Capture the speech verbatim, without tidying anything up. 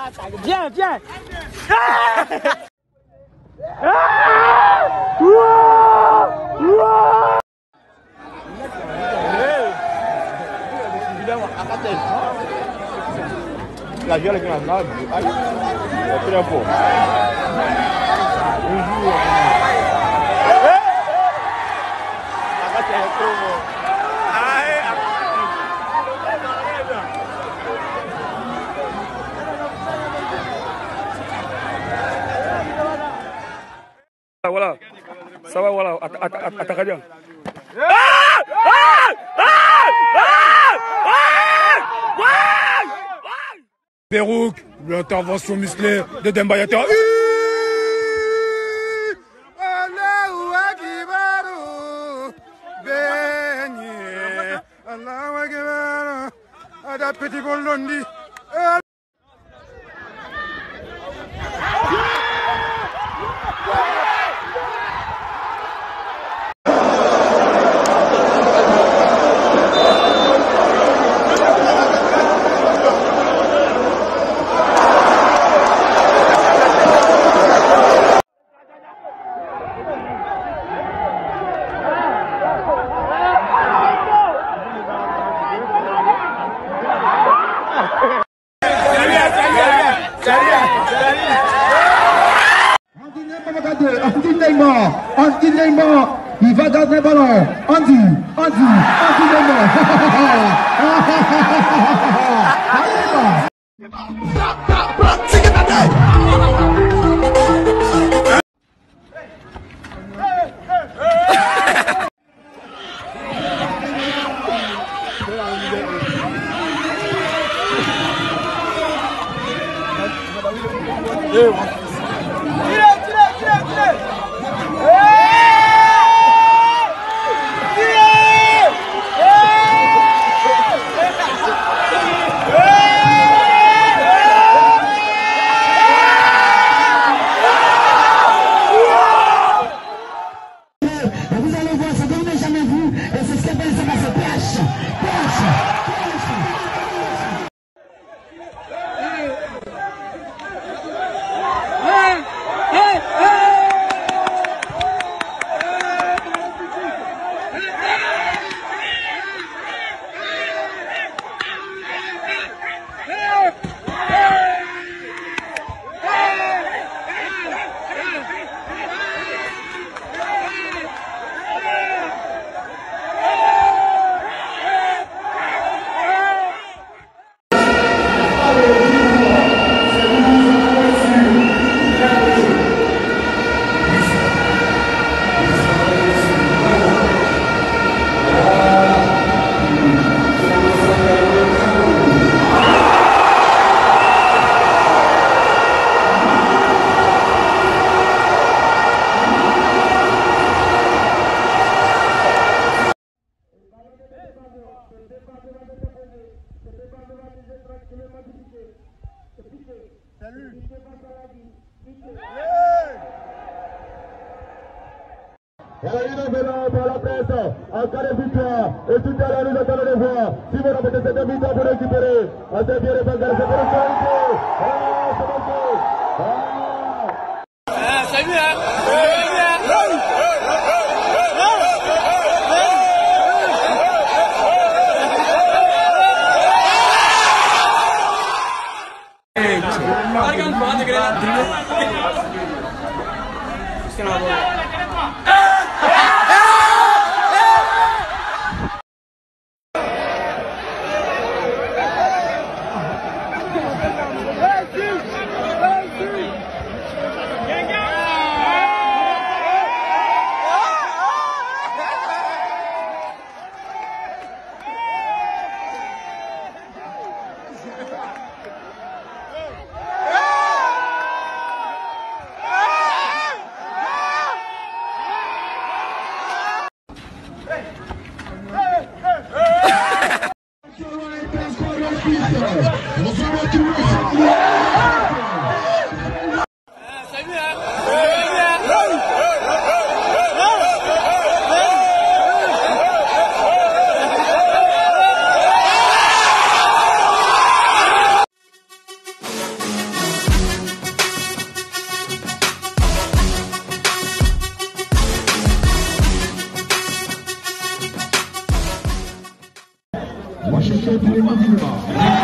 Viens, viens. Ah Ouah Ouah La gueule est grande. Aïe. C'est très fort. Un jour. Voilà, ça va, voilà, attaque bien. Perouk, l'intervention musclée de Demba Yatera. Allahu Akbar, Benye, Allahu Akbar, Ada Petit Golondi. Andy Neymar, Andy Neymar, il va garder le ballon. Andy, Andy, Andy Neymar. Par la presse, en cas de victoire, et tout à l'heure nous attendons de voir si vous répétez cette mi-temps pour récupérer. Assez bien les bagarres, c'est pour le faire. Ah, c'est bon. Ah, salut, hein. champion continue.